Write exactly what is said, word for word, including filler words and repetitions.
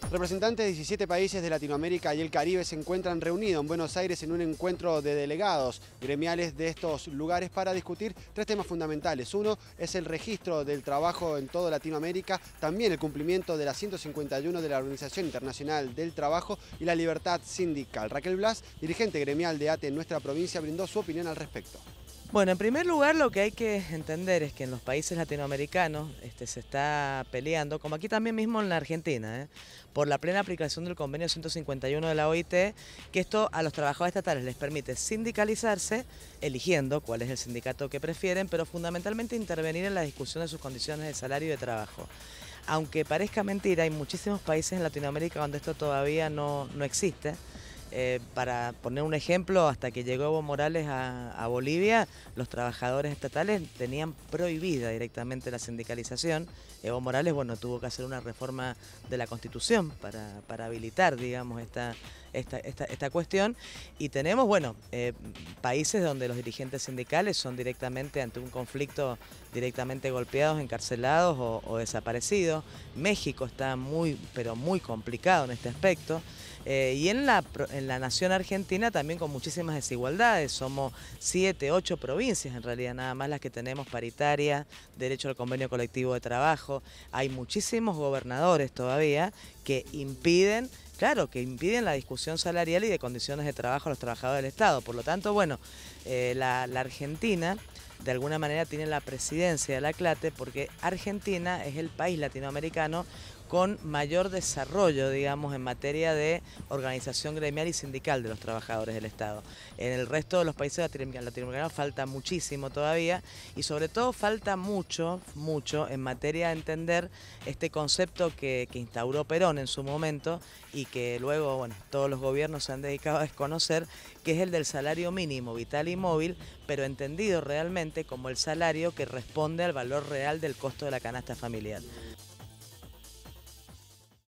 Representantes de diecisiete países de Latinoamérica y el Caribe se encuentran reunidos en Buenos Aires en un encuentro de delegados gremiales de estos lugares para discutir tres temas fundamentales. Uno es el registro del trabajo en toda Latinoamérica, también el cumplimiento de la ciento cincuenta y uno de la Organización Internacional del Trabajo y la libertad sindical. Raquel Blas, dirigente gremial de A T E en nuestra provincia, brindó su opinión al respecto. Bueno, en primer lugar lo que hay que entender es que en los países latinoamericanos este, se está peleando, como aquí también mismo en la Argentina, ¿eh? por la plena aplicación del convenio ciento cincuenta y uno de la O I T, que esto a los trabajadores estatales les permite sindicalizarse, eligiendo cuál es el sindicato que prefieren, pero fundamentalmente intervenir en la discusión de sus condiciones de salario y de trabajo. Aunque parezca mentira, hay muchísimos países en Latinoamérica donde esto todavía no, no existe. Eh, para poner un ejemplo, hasta que llegó Evo Morales a, a Bolivia, los trabajadores estatales tenían prohibida directamente la sindicalización. Evo Morales, bueno, tuvo que hacer una reforma de la Constitución para, para habilitar, digamos, esta, esta, esta, esta cuestión. Y tenemos, bueno, eh, países donde los dirigentes sindicales son directamente ante un conflicto directamente golpeados, encarcelados o, o desaparecidos. México está muy, pero muy complicado en este aspecto. Eh, y en la, en la nación argentina también con muchísimas desigualdades, somos siete, ocho provincias en realidad nada más las que tenemos paritaria, derecho al convenio colectivo de trabajo, hay muchísimos gobernadores todavía que impiden, claro, que impiden la discusión salarial y de condiciones de trabajo a los trabajadores del Estado, por lo tanto, bueno, eh, la, la Argentina de alguna manera tiene la presidencia de la CLATE porque Argentina es el país latinoamericano con mayor desarrollo, digamos, en materia de organización gremial y sindical de los trabajadores del Estado. En el resto de los países latinoamericanos falta muchísimo todavía y sobre todo falta mucho, mucho en materia de entender este concepto que, que instauró Perón en su momento y que luego, bueno, todos los gobiernos se han dedicado a desconocer, que es el del salario mínimo vital y móvil, pero entendido realmente como el salario que responde al valor real del costo de la canasta familiar.